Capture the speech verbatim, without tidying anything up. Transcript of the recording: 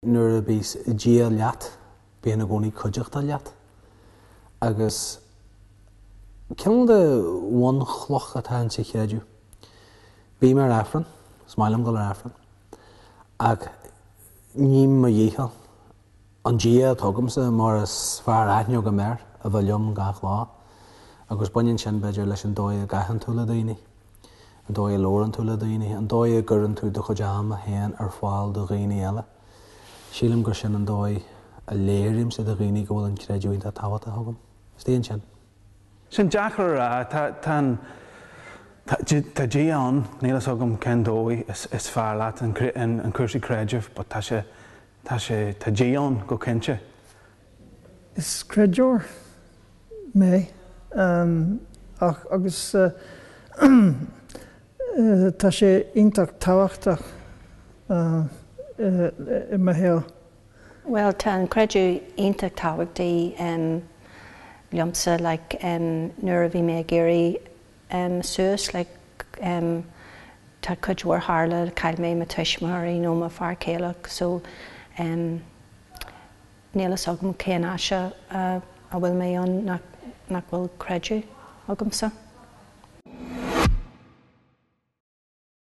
nuair a bhís dia leat bíonna gcónaí cuideachta leat agus ceann de bhain chloch atá an sa chéadú. Bí mar afran, smáilm go ar afran, ag níam a dhéhall an dia tugamsa mar is fear aithne go mér a bheith liom gach lá agus bainn sin beidir leis an dóid a gaithan túla daoine, an dóid a lór an túla daoine, an dóid a gurran tú do chuid am a héan ar fáil do dhaoine eile. Sílim gur sin an dóid a léirim sa do dhaoine go bhfuil an creidúint a táhat a thugam. Stéan sin. Sin deachar tá tá dí an nílas agam cén dói is fear leat an cuasaí creidimh, but tá sé tá sé tá dí an go cinse. Is creidúir mé ach agus tá sé ionteach táhachtach i mo héal. Well, tá an creidú ionteach táhachtaí liomsa like um, nuair a bhí mé géirí um, suas like um, tá cuidúir hála cail mé ma tuismarí nó ma fear céileach so um, nílas agam céan aise uh, a bhfuil mé an nach, nach bhfuil creidú agam sa.